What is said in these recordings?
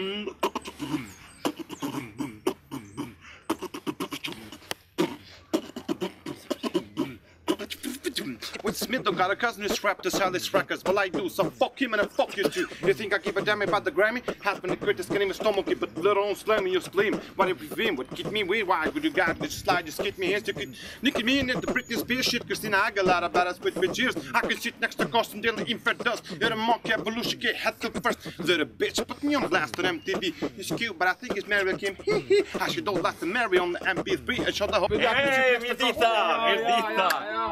With Smith, got a cousin who's strapped to sell his records. Well, I do, so fuck him and fuck you too. You think I give a damn about the Grammy? Has been the greatest game in stomach, but little on slam in your spleen. What if you win? What keep me weird? Why would you got this slide? Just get me hands. You could nick me in the Britney Spears shit. Christina Aguilera, about us with cheers. I could sit next to Costin Daily Infant Dust. You're a monkey, Belushi, get head to first. They're a bitch, put me on blast on MTV. He's cute, but I think he's married Kim. I should don't like to marry on the MP3. I shut the whole. Hey, Mirtita!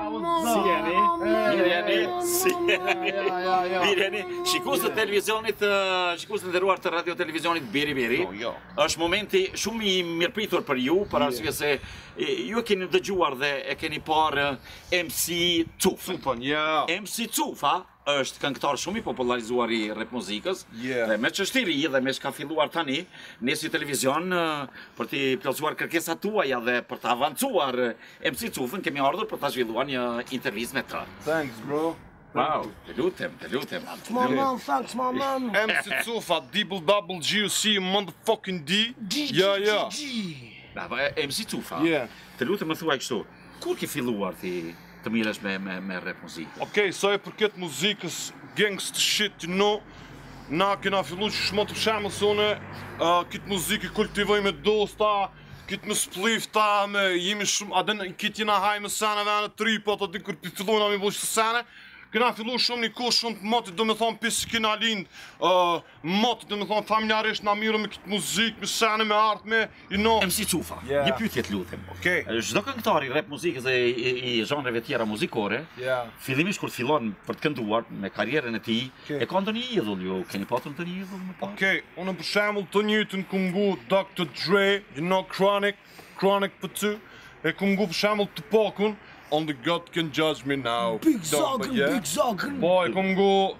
Mirjeni, shikues të televizionit, shikues të nderuar të radio televizionit Biri. Është momenti shumë I mirëpritur për ju, për arsye se ju e keni dëgjuar dhe e keni parë MC Cufën. MC Cufa është këngëtar shumë I popularizuar I rap muzikës dhe me çështje ri dhe me çka filluar tani ne si televizion për të plotësuar kërkesat tuaja dhe për të avancuar MC Cufën kemi ardhur për ta zhvilluar një intervistë me të. Thanks, bro. Wow, të lutem. Thanks, my man. MC Cufa, double G, C, motherfucking D. Yeah. MC Cufa. Të lutem më thuaj kështu. Kur ke filluar ti të mirësh me rap muzikë? Okej, sa e përket muzikës gangsta shit, you know, na kena fillu që shmo të shemë sone, kitë muzikë kultivoj me dosta, kitë me splifta, me jemi shumë, adën kitë jena haj me sene vene tripat, adën kër fillojna me bëshë sene, kena fillu shumë një kohë shumë të motit, do me thonë pisi kena lind, motit, do me thonë familjarisht na mirë me kitë muzikë, me sene, me artë, me, you know. MC Cufa, një pyetje të lutem. Çdo këngëtar I rap muzikës dhe I zhanreve tjera muzikore, fillimisht kur të fillon për të kënduar me karrierën e tij, e ka ndonjë idhull ju, keni pasur ndonjë idhull më parë? Unë për shembull të njëjtën kungu Dr. Dre, you know, Chronic për ty, e kungu për shembull të pakun, Only God can judge me now. Big Zogan. Boy, kungu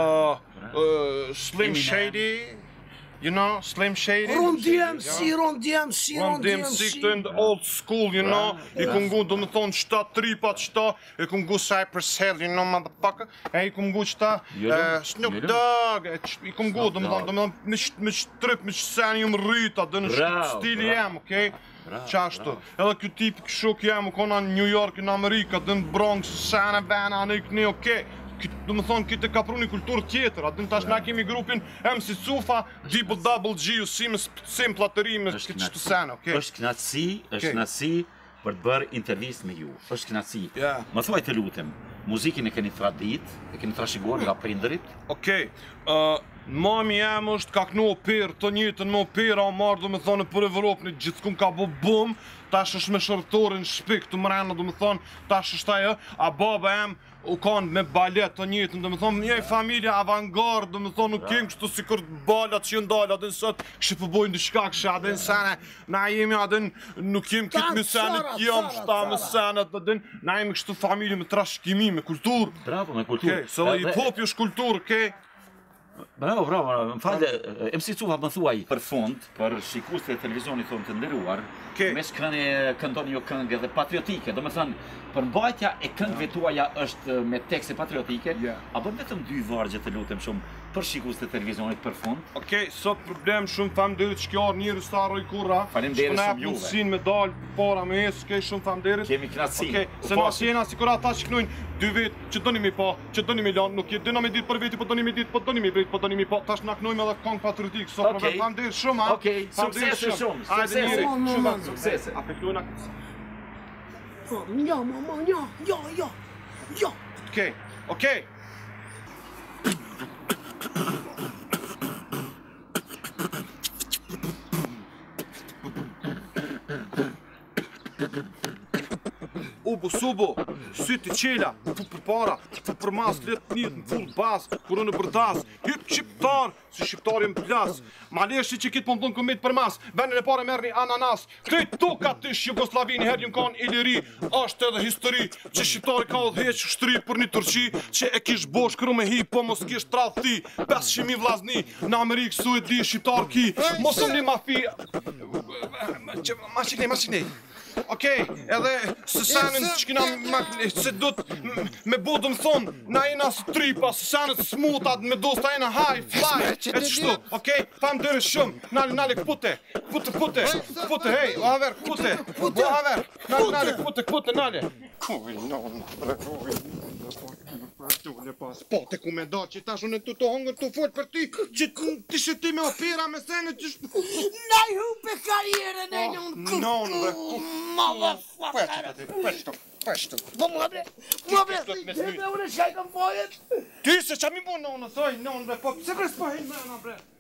Slim Shady. You know, Slim Shady. Ron DMC. Këto in the old school, you know. I kungu do me thonë qëta tripat qëta, I kungu Cypress Hill, you know, motherfucker. E I kungu qëta Snoop Dogg, I kungu do me thonë me shtrip, me qëseni ju më rrita, dhe në stili jem, okej? Qashtu. Edhe kjo tipi këshuk jem, u kona në New York, në Amerika, dhe në Bronx, sene, vena, në ikni, okej? Do me thonë, këtë ka pru një kulturë tjetër, atën tash na kemi grupin MC Cufa, double G, si me simpla të ri me këtë qëtë sene, okej? Është knatësi për të bërë intervistë me ju, është knatësi. Më thuaj të lutem, muzikin e keni tradit, e keni trashëguar nga prindërit? Okej, mami jem është ka kënu operë, të njëtën me opera, o marrë do me thonë për Evropë, në gjithë ka bo bum, tash është me shërtorin shpik të mrena, do me thonë, tash është ajo, a baba jem u kanë me balet të njëtën, do me thonë, një familja avantgard, do me thonë, nuk kem kështu si kërë balat që ndalë, adën sot, kështë përbojnë në shka kështë, adën sene, na jemi adën, nuk jem këtë me sene t'jam, shta me sene, adën, na jemi kështu familje me trashkimi, me kulturë. Bravo, me kulturë. Se hip-hop është kulturë, okej? Bravo, më falë, MC Cufa më thuaj për fund, për shikues të televizionit tonë të nderuar, me shkrënë këndoni jo këngë dhe patriotike, do me thënë, përmbajtja e këngëve tuaja është me tekste patriotike, a bën vetëm 2 vargje të lutem shumë për shikues të televizionit për fund? Okej, sot problem shumë famderit që kjo arë njërë së arroj kurra. Faleminderit shumë juve. Shpëna me dalë para me esë, okej, shumë famderit. Kemi knatësi. Okej, se në asjena si kur ata që knujnë 2 vetë, që doni mi pa, që doni mi lanë, nuk jetë, dina me ditë për veti, po doni mi ditë, po doni mi brejtë, po doni mi pa, tash na knujmë edhe kongë patriotikë, sot problem famderit shumë, ha? Okej, suksese shumë, suksese. A peklujna? Ja, mama, ja. Okej. Ubo, subo, syti qela, fu për para, fu për mas, letë njët në full bas, kurë në bërdas, hip qiptar, si shqiptari më plas, maleshi që kitë pëndon këmit për mas, venën e pare merë një ananas, këtej toka tysh Jugoslavini herjën kanë Iliri, është edhe histori, që shqiptari ka odheq shtri për një tërqi, që e kish bosh kërru me hi, po mos kish tralthi, 500.000 vlazni, në Amerikë su e di shqiptar ki, mosëm një mafi, mashiknej, Okej, edhe së sanën që kina se do me bodëm thonë, na jena së tripa, së sanët smutat, me do sta jena high, fly, e qështu, okej, pam dërë shumë, nale, pute, hej, o haver, pute, nale, nale. Kuj, po, te ku me do që tash unë të hongër të folë për ty, që ti shëti me opera me sene që Nej, hupe karrieren, nej, någon kucku, motherfucker. Peshtë. Vad må bre, det är väl en tjej kan få ett. Ty se që mi bu në thoj, po, se bre s'po hin me bre.